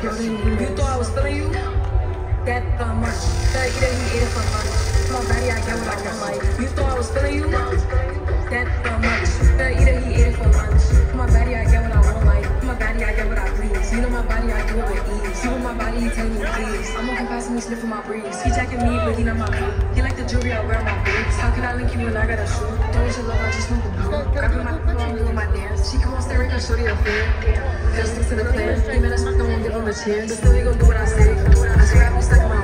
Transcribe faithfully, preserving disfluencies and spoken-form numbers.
You thought I was feeling you? That uh, much. That either he ate it for lunch. My body, I get what I want. Like, you thought I was feeling you? That uh, much. That either he ate it for lunch. My body, I get what I want. Like, my body, I get what I please. You know my body, I do it with ease. You know my body, he tell me please. I'm on capacity, sniffing my breeze. He jacking me, but he not my boo. He like the jewelry, I wear my boobs. How can I link you when I got a shoe? Don't you love, I just move the blue. Grabbing my phone, I'm doing my dance. She come on staring, I show you a fan. Just stick to the plan. He made us not gonna give him a chance. But still, he gon' do what I say. I swear I be stuck in my